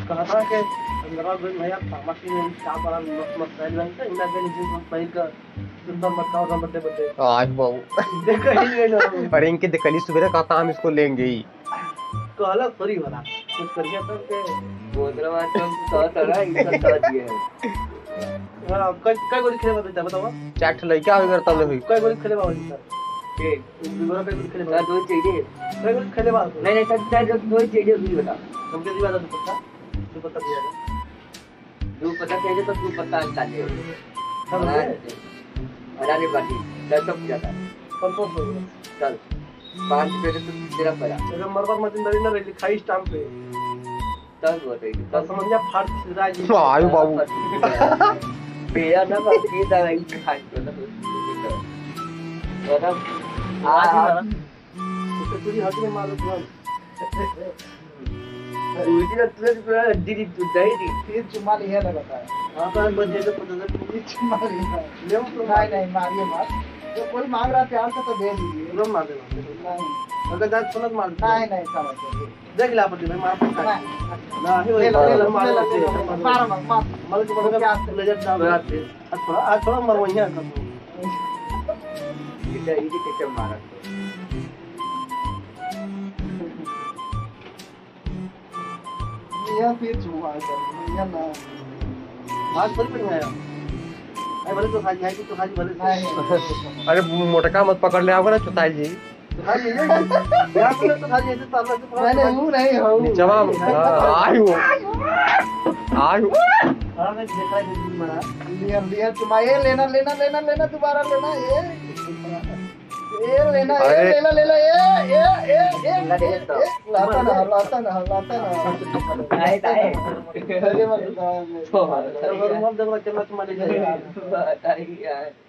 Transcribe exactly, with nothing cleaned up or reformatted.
कहा था कि पंद्रह दिन भैया फार्मेसी में स्टाफ वाला मत मत पहल बन से इना के नीचे हम पहल का सुंदर मत खाओ बर्थडे बर्थडे आज बाबू देखो ही नहीं ना अरे इनके देखली सुबह कहता हम इसको लेंगे ही कहला सॉरी वाला कुछ करिए तो के बोतल में तुम तो तरह इनका कर दिए हां कई कई गोली खेले बता बताओ चाट लइका हो करता ले हुई कई गोली खेले बाबू सर के विवरण कई गोली खेले का दो चाहिए कई गोली खेले बाबू नहीं नहीं सर सर दो चाहिए भी बता हमके दिवा दो पत्ता दो पत्ता दिया दो पता चाहिए तो दो पत्ता चाहिए सब हजारे बाकी दस तक जाता है कंपोज हो चल पांच पे तो तेरा पड़ा अगर मरबत मशीनरी ना रही खाई स्टाम्प पे तब होते तो समझ जा फाड़ राज आयु बाबू बेया ना बाकी दवाई खाई तो ना तो आ तो पूरी हद में मारो तुम उसी ना तुझे पूरा दीदी तू दही दी फिर चुम्मा लिया लगाता है। हां तो बच्चे तो पता नहीं फिर चुम्मा लिया ले तो नहीं नहीं मारिए मत तो कोई मांग रहा है प्यार से तो दे दीजिए तुरंत मार देना नहीं अगर जात सुनत मार नहीं नहीं समझ गए देख ले आपत्ति भाई मार पड़ता है ना ही ले लो ले लो मार ले लो मार मत मत मर के बड़ा क्या ले जा दाव रात से आज थोड़ा आज थोड़ा मरवैया कर इधर इधर कैसे मारा ये फिर चुम्मा कर ये ना आज थोड़ी बढ़िया है आई भले तो खाली है कि तो खाली भले नहीं अरे मोटका मत पकड़ ले आओगे ना चुताई जी तो खाली है या फिर तो खाली है तो ताला से नहीं नहीं हूं नहीं हूं जवाब आयु आयु हां मैं देख रहा हूं मरा लिया लिया चुम्मा ये लेना लेना लेना लेना दोबारा लेना ये ये लेना ये लेना लेना ये ये ये ये लाता ना लाता ना लाता ना आए आए अरे मत तो मत देख रहा चलना तुम्हारे बताइए यार